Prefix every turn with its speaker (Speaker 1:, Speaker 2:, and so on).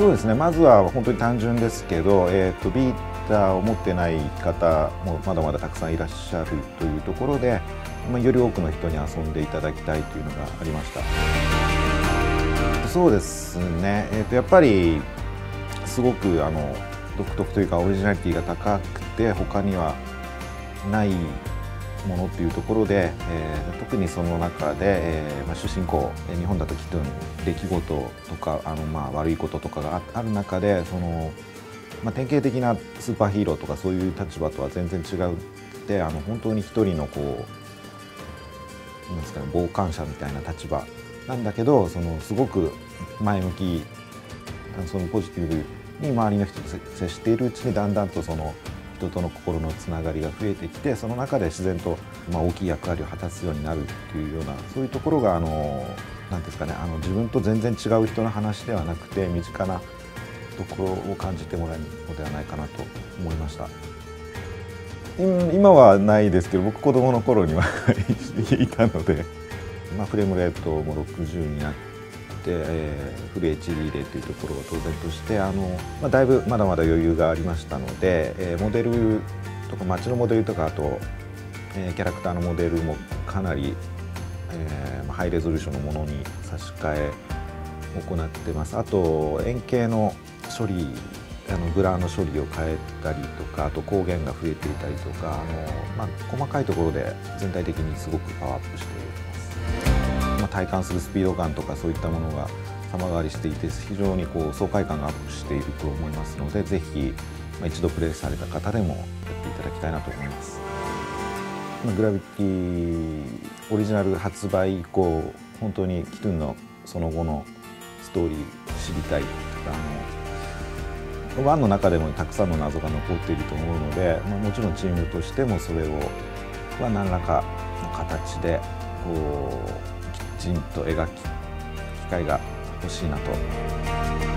Speaker 1: そうですね、まずは本当に単純ですけど、ビータを持ってない方もまだまだたくさんいらっしゃるというところで、より多くの人に遊んでいただきたいというのがありました。そうですね、やっぱりすごく独特というかオリジナリティが高くて他にはないものっていうところで、特にその中で、主人公日本だときっと出来事とか悪いこととかがある中で典型的なスーパーヒーローとかそういう立場とは全然違うで本当に一人のなんですかね、傍観者みたいな立場なんだけどすごく前向きポジティブに周りの人と接しているうちにだんだんと人との心のつながりが増えてきてその中で自然と大きい役割を果たすようになるっていうようなそういうところがなんですかね自分と全然違う人の話ではなくて身近なところを感じてもらえるのではないかなと思いました。今はないですけど僕子供の頃にはいたので、フレームレートも60になって、フル HD でというところが当然としてだいぶまだまだ余裕がありましたので、モデルとか街のモデルとかあと、キャラクターのモデルもかなり、ハイレゾリューションのものに差し替え行ってます。あと円形の処理グラの処理を変えたりとかあと光源が増えていたりとか細かいところで全体的にすごくパワーアップしています。体感するスピード感とかそういったものが様変わりしていて非常に爽快感がアップしていると思いますのでぜひ一度プレイされた方でもやっていただきたいなと思います。グラビティオリジナル発売以降本当にキトゥーンのその後のストーリー知りたい1の中でもたくさんの謎が残っていると思うので、もちろんチームとしてもそれを何らかの形できちんと描き機会が欲しいなと。